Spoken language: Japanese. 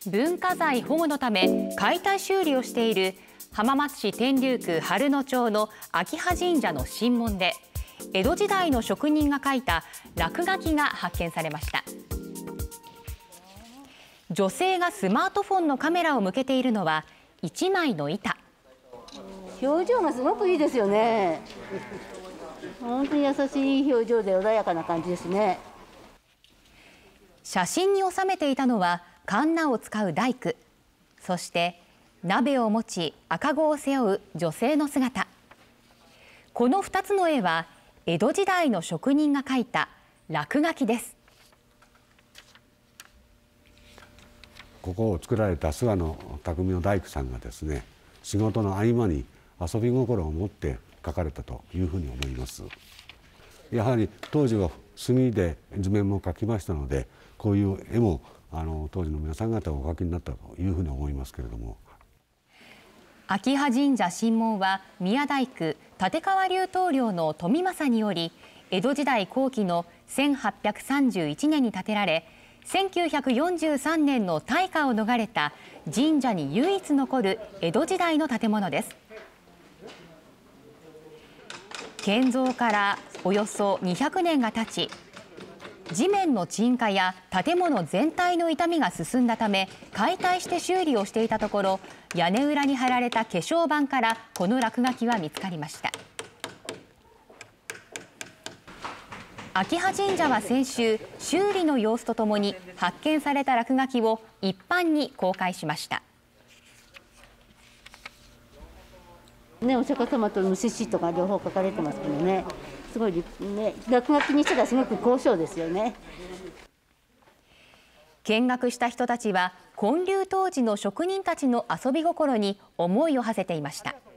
文化財保護のため解体修理をしている浜松市天竜区春野町の秋葉神社の神門で、江戸時代の職人が書いた落書きが発見されました。女性がスマートフォンのカメラを向けているのは1枚の板。 表情がすごくいいですよね。本当に優しい表情で穏やかな感じですね。 写真に収めていたのはかんなを使う大工、そして鍋を持ち赤子を背負う女性の姿。この2つの絵は江戸時代の職人が描いた落書きです。 ここを作られた諏訪の匠の大工さんがですね、仕事の合間に遊び心を持って描かれたというふうに思います。やはり当時は墨で図面も描きましたので、こういう絵も当時の皆さん方がお描きになったというふうに思いますけれども。 秋葉神社神門は宮大工立川流棟梁の富政により江戸時代後期の1831年に建てられ、1943年の大火を逃れた神社に唯一残る江戸時代の建物です。建造からおよそ200年が経ち、地面の沈下や建物全体の傷みが進んだため解体して修理をしていたところ、屋根裏に貼られた化粧板からこの落書きは見つかりました。秋葉神社は先週、修理の様子とともに発見された落書きを一般に公開しました。 ね、お釈迦様との獅子とか両方書かれてますけどね、すごいね、落書きにしたらすごく高尚ですよね。 見学した人たちは建立当時の職人たちの遊び心に思いを馳せていました。